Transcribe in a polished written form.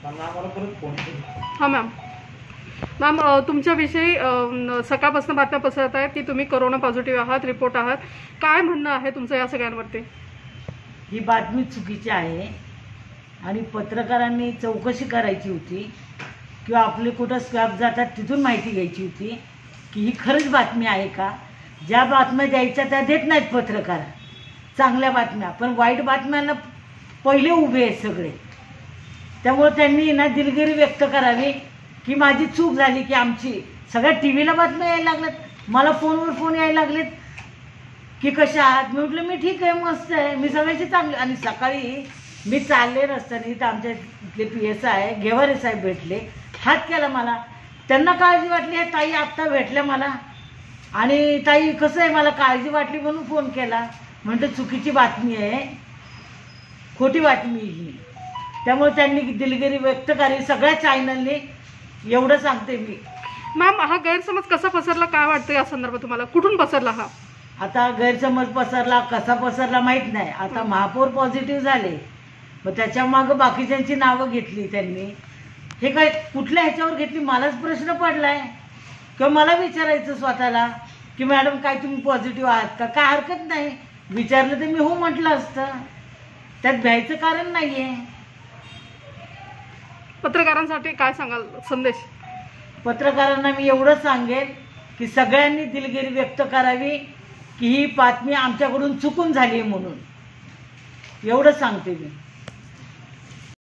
हां ma'am. Ma'am तुमच्याविषयी सकाळपासून बातम्या पसरत आहेत की तुम्ही कोरोना पॉझिटिव्ह आहात, रिपोर्ट आहात. काय म्हणणं आहे तुमचं या सगळ्यांवरती? ही बातमी चुकीची आहे आणि पत्रकारांनी चौकशी करायची होती किंवा आपले कुठं स्क्रॅप जातात तिथून माहिती घ्यायची होती की ही खरंच बातमी आहे का. ज्या बातम्या द्यायच्या त्या देत नाहीत पत्रकार, चांगल्या बातम्या, पण वाईट बातम्यांना पहिले उभे आहेत सगळे. त्यामुळे त्यांनी ना दिलगिरी व्यक्त करावी की माझी चूक झाली, की आमची सगळ्या टी व्हीला बातम्या यायला लागल्यात, मला फोनवर फोन यायला लागलेत की कशा आहात. मी म्हटलं मी ठीक आहे, मस्त आहे, मी सगळ्याची चांगली. आणि सकाळी मी चालले रस्त्याने तर आमच्या इथले PSI घेवारे साहेब भेटले, हात केला मला. त्यांना काळजी वाटली, हे ताई आत्ता भेटल्या मला आणि ताई कसं आहे, मला काळजी वाटली म्हणून फोन केला. म्हणतं चुकीची बातमी आहे, खोटी बातमी ही. त्यामुळे त्यांनी दिलगिरी व्यक्त करावी सगळ्या चॅनलने, एवढं सांगते मी. मॅम हा गैरसमज कसा पसरला, काय वाटतं या संदर्भात तुम्हाला? कुठून पसरला हा? आता गैरसमज पसरला कसा पसरला माहीत नाही. आता महापौर पॉझिटिव्ह झाले, मग त्याच्या मागं बाकीच्यांची नावं घेतली त्यांनी. हे काय कुठल्या ह्याच्यावर घेतली मलाच प्रश्न पडलाय, किंवा मला विचारायचं स्वतःला की मॅडम काय तुम्ही पॉझिटिव्ह आहात का. काय हरकत नाही, विचारलं तर मी हो म्हटलं असतं, त्यात भ्यायचं कारण नाही आहे. पत्रकारांसाठी काय सांगाल संदेश? पत्रकारांना मी एवढं सांगेन की सगळ्यांनी दिलगिरी व्यक्त करावी की ही बातमी आमच्याकडून चुकून झाली म्हणून, एवढं सांगते मी.